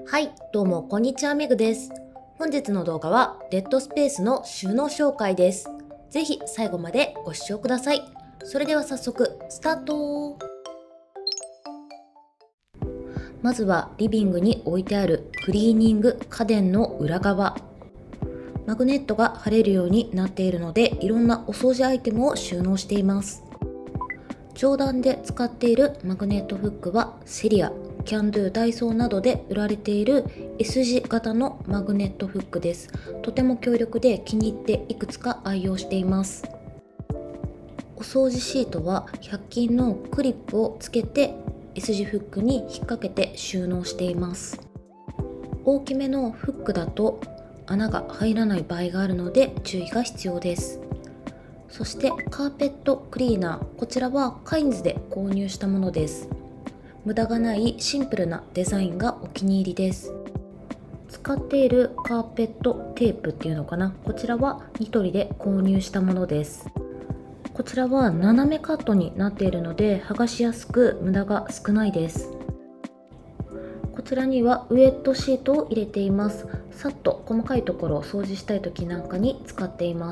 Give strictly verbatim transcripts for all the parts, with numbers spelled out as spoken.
はい、どうもこんにちは、めぐです。本日の動画はデッドスペースの収納紹介です。ぜひ最後までご視聴ください。それでは早速スタート。まずはリビングに置いてあるクリーニング家電の裏側。マグネットが貼れるようになっているので、いろんなお掃除アイテムを収納しています。上段で使っているマグネットフックはセリア、キャンドゥ、ダイソーなどで売られている S 字型のマグネットフックです。とても強力で気に入っていくつか愛用しています。お掃除シートはひゃく均のクリップをつけて S 字フックに引っ掛けて収納しています。大きめのフックだと穴が入らない場合があるので注意が必要です。そしてカーペットクリーナー、こちらはカインズで購入したものです。無駄がないシンプルなデザインがお気に入りです。使っているカーペットテープっていうのかな、こちらはニトリで購入したものです。こちらは斜めカットになっているので剥がしやすく無駄が少ないです。こちらにはウエットシートを入れています。さっと細かいところを掃除したい時なんかに使っています。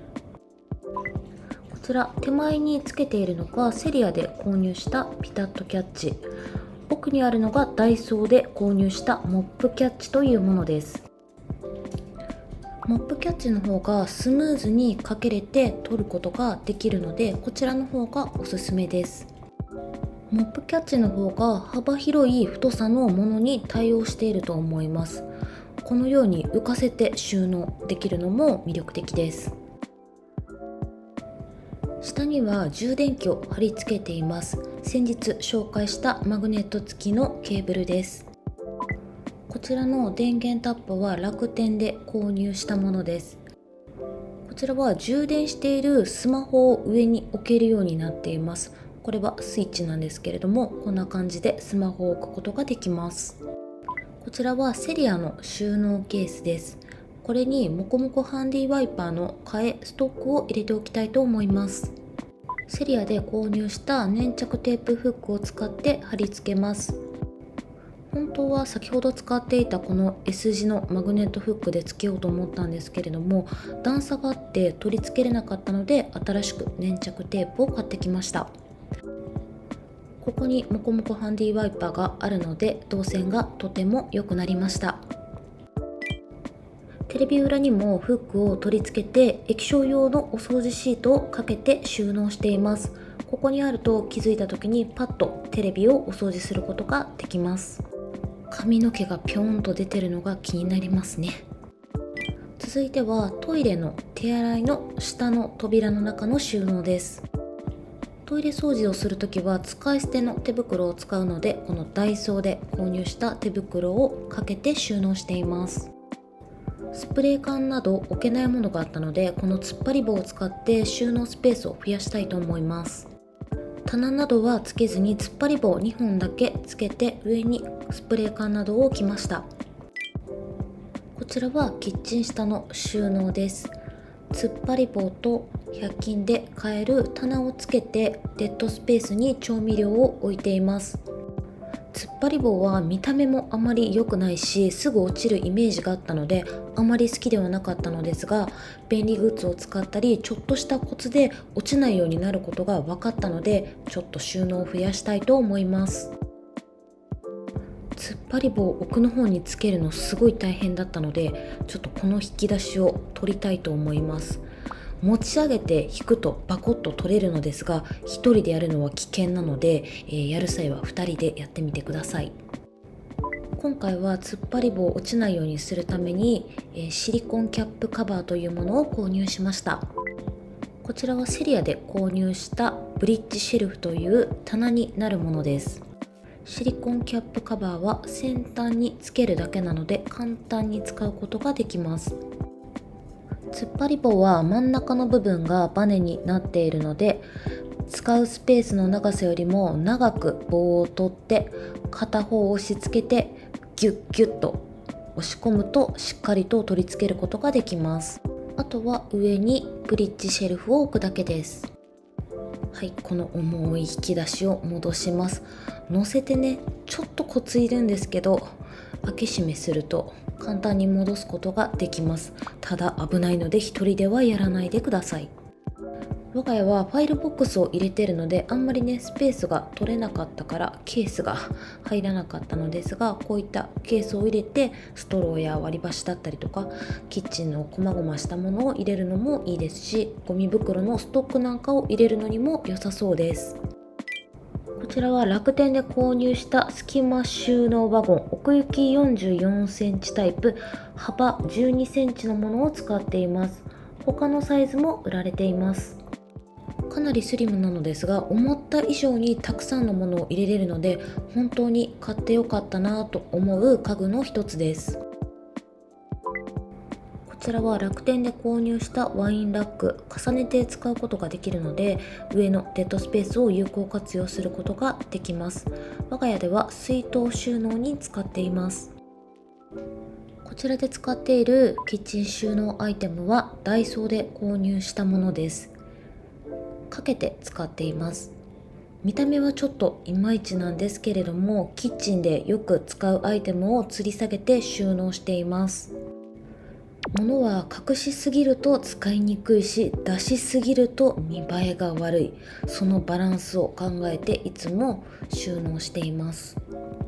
こちら手前につけているのがセリアで購入したピタッとキャッチ、奥にあるのがダイソーで購入したモップキャッチというものです。モップキャッチの方がスムーズにかけれて取ることができるので、こちらの方がおすすめです。モップキャッチの方が幅広い太さのものに対応していると思います。このように浮かせて収納できるのも魅力的です。下には充電器を貼り付けています。先日紹介したマグネット付きのケーブルです。こちらの電源タップは楽天で購入したものです。こちらは充電しているスマホを上に置けるようになっています。これはスイッチなんですけれども、こんな感じでスマホを置くことができます。こちらはセリアの収納ケースです。これにモコモコハンディワイパーの替えストックを入れておきたいと思います。セリアで購入した粘着テープフックを使って貼り付けます。本当は先ほど使っていたこの S 字のマグネットフックで付けようと思ったんですけれども、段差があって取り付けれなかったので、新しく粘着テープを買ってきました。ここにモコモコハンディワイパーがあるので動線がとても良くなりました。テレビ裏にもフックを取り付けて液晶用のお掃除シートをかけて収納しています。ここにあると気づいた時にパッとテレビをお掃除することができます。髪の毛がぴょんと出てるのが気になりますね。続いてはトイレの手洗いの下の扉の中の収納です。トイレ掃除をするときは使い捨ての手袋を使うので、このダイソーで購入した手袋をかけて収納しています。スプレー缶など置けないものがあったので、この突っ張り棒を使って収納スペースを増やしたいと思います。棚などはつけずに突っ張り棒にほんだけつけて上にスプレー缶などを置きました。こちらはキッチン下の収納です。突っ張り棒とひゃく均で買える棚をつけてデッドスペースに調味料を置いています。突っ張り棒は見た目もあまり良くないし、すぐ落ちるイメージがあったのであまり好きではなかったのですが、便利グッズを使ったりちょっとしたコツで落ちないようになることが分かったので、ちょっと収納を増やしたいと思います。突っ張り棒を奥の方につけるのすごい大変だったので、ちょっとこの引き出しを取りたいと思います。持ち上げて引くとバコッと取れるのですが、ひとりでやるのは危険なので、えー、やる際はふたりでやってみてください。今回は突っ張り棒を落ちないようにするために、えー、シリコンキャップカバーというものを購入しました。こちらはセリアで購入したブリッジシェルフという棚になるものです。シリコンキャップカバーは先端につけるだけなので簡単に使うことができます。突っ張り棒は真ん中の部分がバネになっているので、使うスペースの長さよりも長く棒を取って片方を押し付けてギュッギュッと押し込むとしっかりと取り付けることができます。あとは上にブリッジシェルフを置くだけです。はい、この重い引き出しを戻します。乗せてね、ちょっとコツいるんですけど、 開け閉めすると簡単に戻すことができます。ただ危ないので一人ではやらないでください。我が家はファイルボックスを入れてるのであんまりねスペースが取れなかったからケースが入らなかったのですが、こういったケースを入れてストローや割り箸だったりとかキッチンのこまごましたものを入れるのもいいですし、ゴミ袋のストックなんかを入れるのにも良さそうです。こちらは楽天で購入した隙間収納ワゴン奥行きよんじゅうよんセンチタイプ、幅じゅうにセンチのものを使っています。他のサイズも売られています。かなりスリムなのですが、思った以上にたくさんのものを入れれるので本当に買ってよかったなと思う家具の一つです。こちらは楽天で購入したワインラック、重ねて使うことができるので上のデッドスペースを有効活用することができます。我が家では水筒収納に使っています。こちらで使っているキッチン収納アイテムはダイソーで購入したものです。かけて使っています。見た目はちょっといまいちなんですけれども、キッチンでよく使うアイテムを吊り下げて収納しています。物は隠しすぎると使いにくいし、出しすぎると見栄えが悪い、そのバランスを考えていつも収納しています。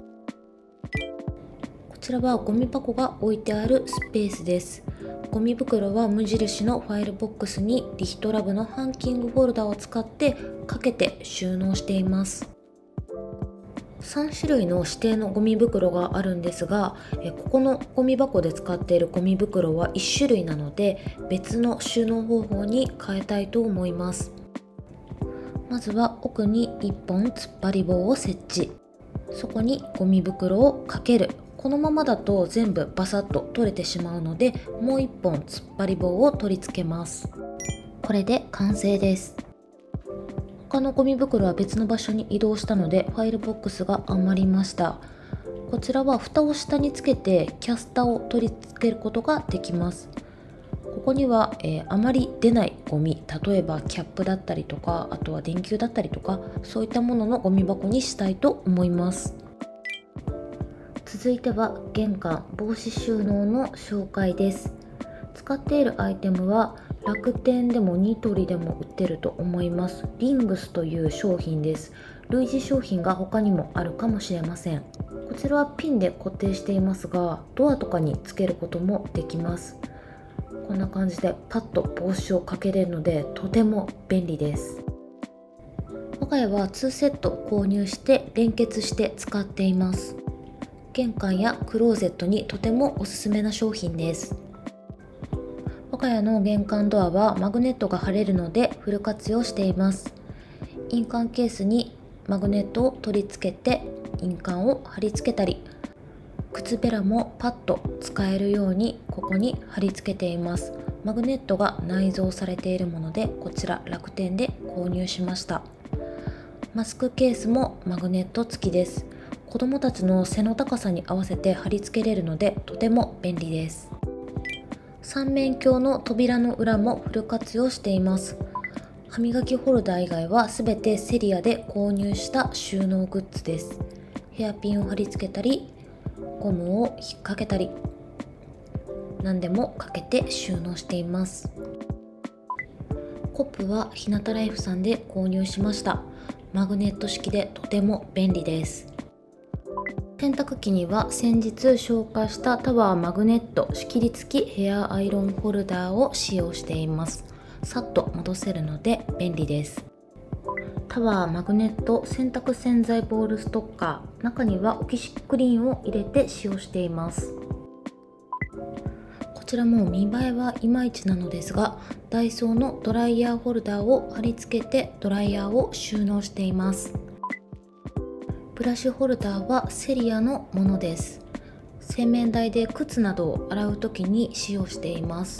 こちらはゴミ箱が置いてあるスペースです。ゴミ袋は無印のファイルボックスにリヒトラブのハンキングホルダーを使ってかけて収納しています。さん種類の指定のゴミ袋があるんですが、えここのゴミ箱で使っているゴミ袋はいち種類なので別の収納方法に変えたいと思います。まずは奥にいっぽん突っ張り棒を設置、そこにゴミ袋をかける。このままだと全部バサッと取れてしまうのでもういっぽん突っ張り棒を取り付けます。これで完成です。他のゴミ袋は別の場所に移動したのでファイルボックスが余りました。こちらは蓋を下につけてキャスターを取り付けることができます。ここには、えー、あまり出ないゴミ、例えばキャップだったりとか、あとは電球だったりとか、そういったもののゴミ箱にしたいと思います。続いては玄関帽子収納の紹介です。使っているアイテムは楽天でもニトリでも売ってると思います。リングスという商品です。類似商品が他にもあるかもしれません。こちらはピンで固定していますがドアとかにつけることもできます。こんな感じでパッと帽子をかけれるのでとても便利です。我が家はにセット購入して連結して使っています。玄関やクローゼットにとてもおすすめな商品です。我が家の玄関ドアはマグネットが貼れるのでフル活用しています。印鑑ケースにマグネットを取り付けて印鑑を貼り付けたり、靴べらもパッと使えるようにここに貼り付けています。マグネットが内蔵されているものでこちら楽天で購入しました。マスクケースもマグネット付きです。子どもたちの背の高さに合わせて貼り付けれるのでとても便利です。三面鏡の扉の裏もフル活用しています。歯磨きホルダー以外はすべてセリアで購入した収納グッズです。ヘアピンを貼り付けたりゴムを引っ掛けたり何でもかけて収納しています。コップは日向ライフさんで購入しました。マグネット式でとても便利です。洗濯機には先日紹介したタワーマグネット仕切り付きヘアアイロンホルダーを使用しています。さっと戻せるので便利です。タワーマグネット洗濯洗剤ボールストッカー、中にはオキシクリーンを入れて使用しています。こちらも見栄えはいまいちなのですがダイソーのドライヤーホルダーを貼り付けてドライヤーを収納しています。ブラシホルダーはセリアのものです。洗面台で靴などを洗う時に使用しています。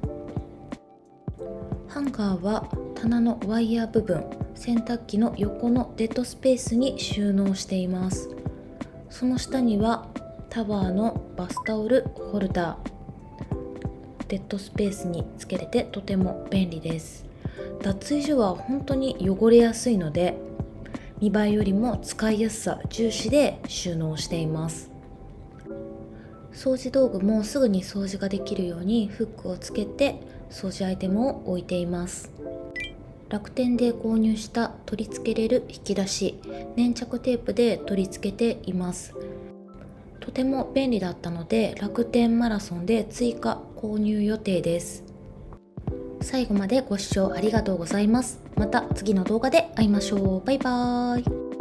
ハンガーは棚のワイヤー部分、洗濯機の横のデッドスペースに収納しています。その下にはタワーのバスタオルホルダー、デッドスペースにつけれてとても便利です。脱衣所は本当に汚れやすいので見栄えよりも使いやすさ重視で収納しています。 掃除道具もすぐに掃除ができるようにフックをつけて掃除アイテムを置いています。楽天で購入した取り付けれる引き出し、粘着テープで取り付けています。とても便利だったので楽天マラソンで追加購入予定です。最後までご視聴ありがとうございます。また次の動画で会いましょう。バイバーイ。